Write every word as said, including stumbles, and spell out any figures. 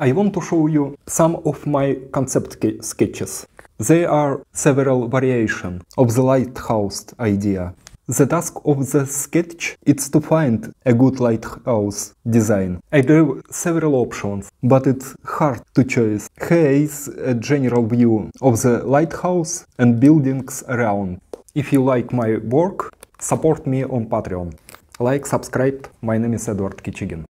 I want to show you some of my concept sketches. There are several variations of the lighthouse idea. The task of the sketch is to find a good lighthouse design. I drew several options, but it's hard to choose. Here is a general view of the lighthouse and buildings around. If you like my work, support me on Patreon. Like, subscribe. My name is Edward Kichigin.